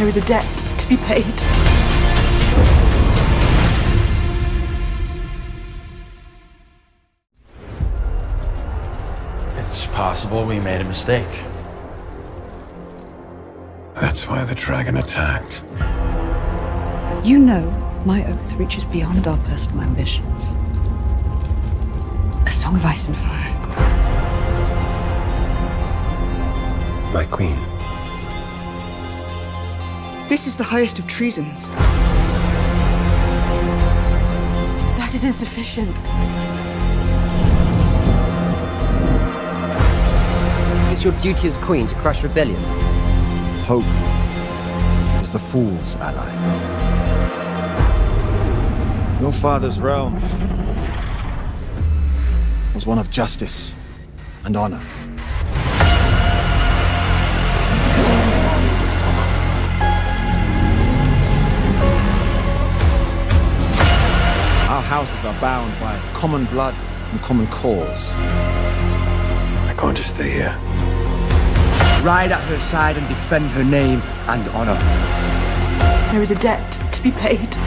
There is a debt to be paid. It's possible we made a mistake. That's why the dragon attacked. You know, my oath reaches beyond our personal ambitions. A song of ice and fire. My queen. This is the highest of treasons. That is insufficient. It's your duty as queen to crush rebellion. Hope is the fool's ally. Your father's realm was one of justice and honor. Our houses are bound by common blood and common cause. I'm going to stay here. Ride at her side and defend her name and honor. There is a debt to be paid.